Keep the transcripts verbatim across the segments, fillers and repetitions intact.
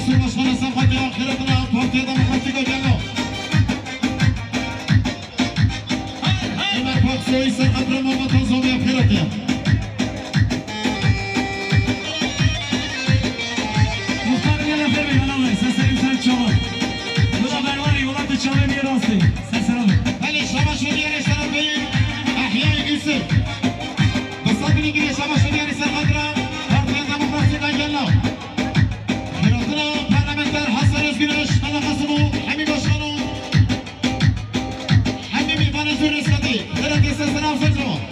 Resul Başkanı Safati ahiretine Partiye Demokratik Öcalı. Ömer Paksoy Serhat Ramazan Tanzomi ahiretiye. Muhtarım gel efendim yanalım. Seslerim sen çalın. Bu da ben var ya ulan da çalın yer olsun. Sesler alın. Hadi Şabaşın yeri Serhat Bey'in Ahya'yı gülsün. Kısa bir ilgili Şabaşın yeri Serhat Ramazan Partiye Demokratik Öcalı. Ahiretine parlamenter Hasan Özgüneş alakası bu. Hemi Başkanı. Hemi Mifanı Zürrüskati. Belediye sesini afsızı mı?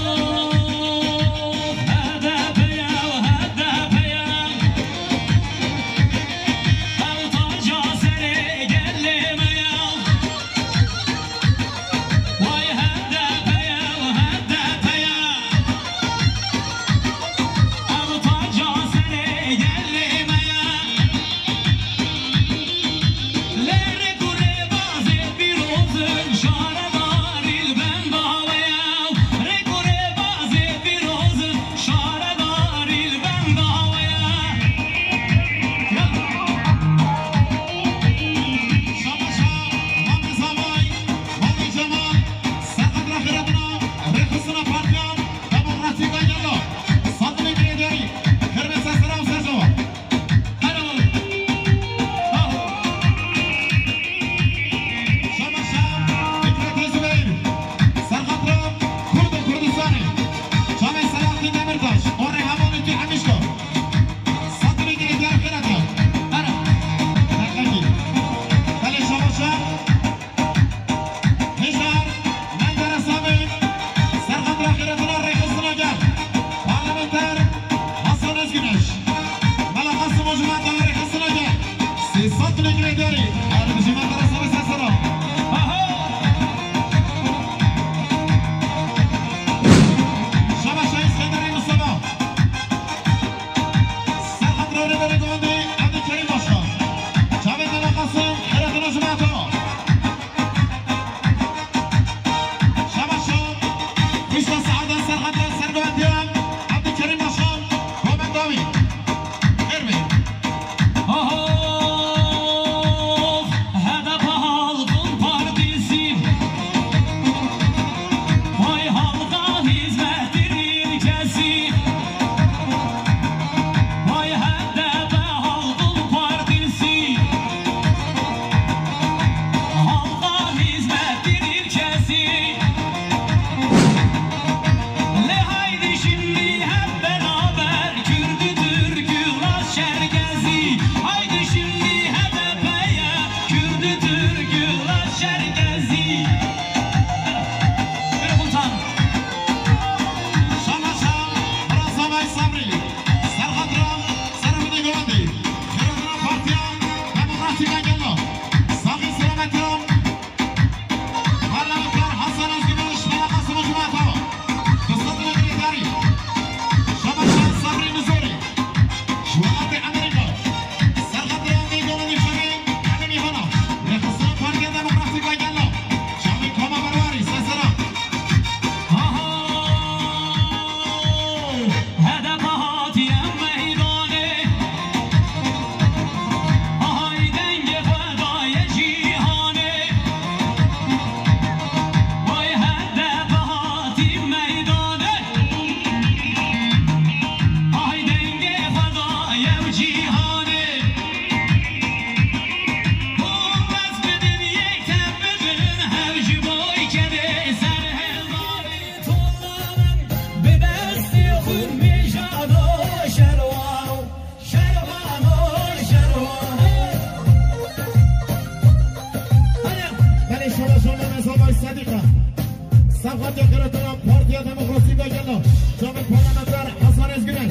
Safhat Yakaratı'na Partiye Demokratik Öcalı. Cami parlamenter Hasan Özgüneş.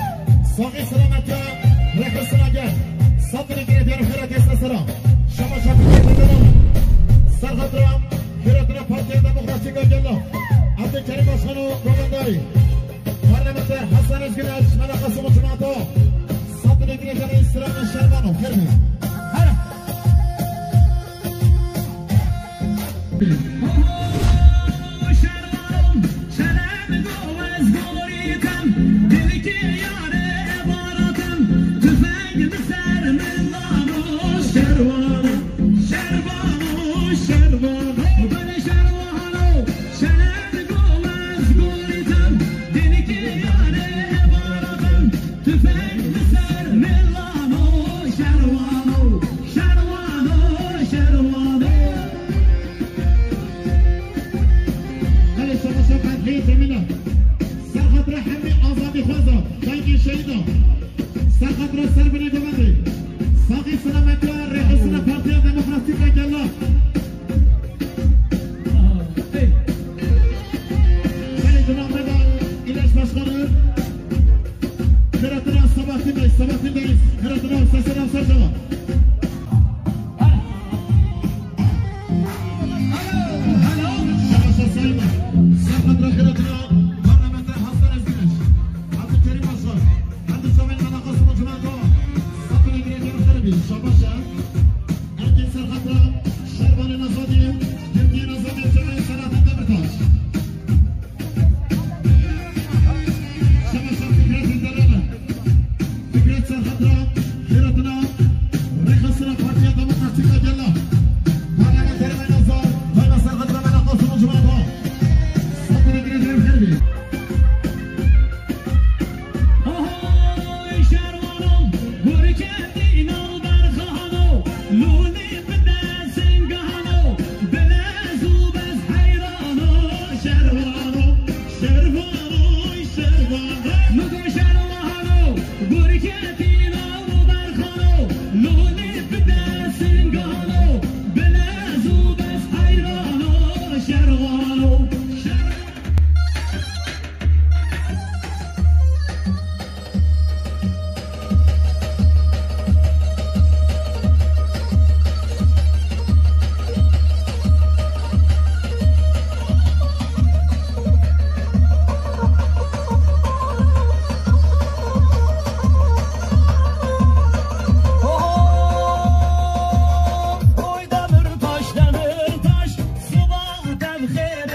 Sağ selametçe rekısına gel. Satırı girediğini hırat esnasına. Şama şapı girdiğini Serhat Ram, Hıratına Partiye Demokratik Öcalı. Abdülkerim Başkanı Komandari. Parlamenter Hasan Özgüneş. Melakası Muçumato. Satırı girediğini İstirahın Şervanov. Girmeyin. Hadi. Deli ki yâre baratım, tüfeğimi sen خير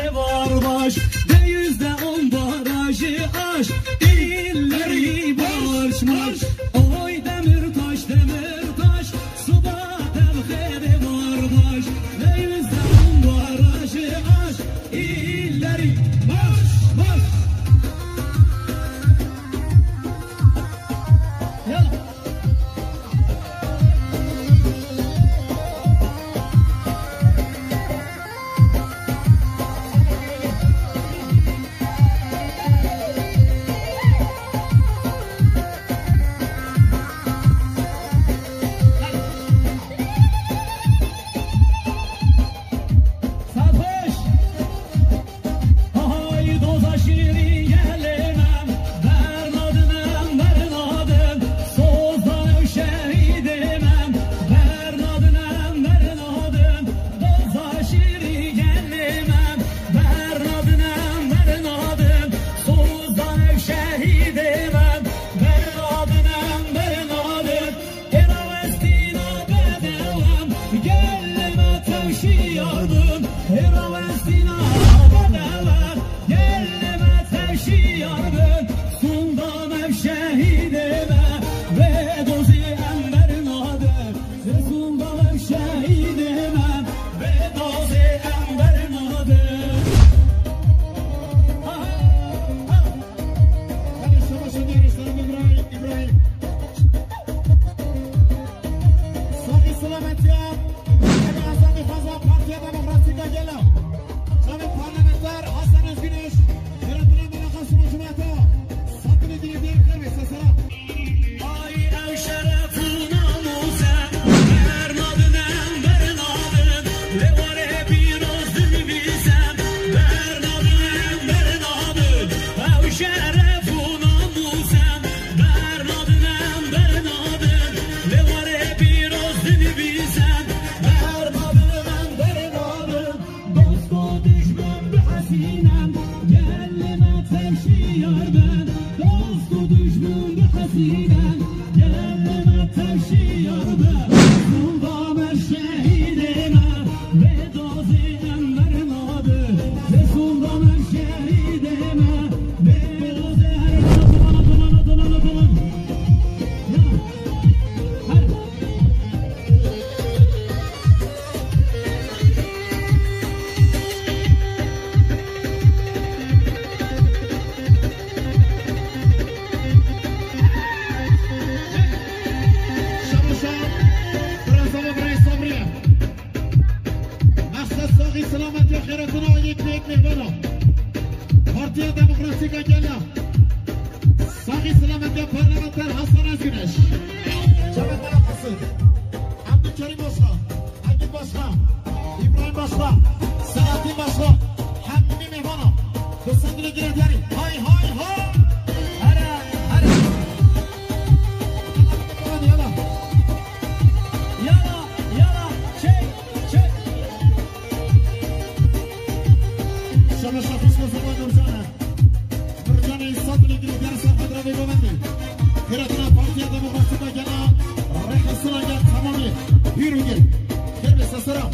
خیرتنا یک به یک میبالا پارتیا دموکراتیکا گلا ساقی سلامتی پارلمانتر حسن ازگونش جمع تنفسه عبدالکریم باشا عبدال باشا ابراهیم باشا سلاطین باشا همینی میبالا دوستان دونه گیره دیاری های های های هره هره یالا یالا یالا چک چک شما شخص کسیما نورجانه نورجانه ایستاد دونه گیره دیاری سر خود را بگومندی خیرتنا پارتیا دموکراتیکا گلا رخصنا گل تمامی پیرو گل خیر بسته سرام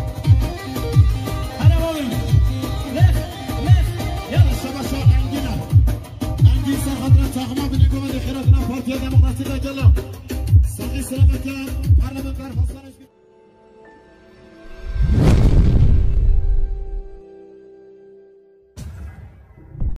هره بابیم لخ لخ یالا شما شا انگینه انگین سر خود را چاقما بینی گومندی خیرتنا پارتیا دموکراتیکا گلا ساقی سلامتی پارلمانتر حسن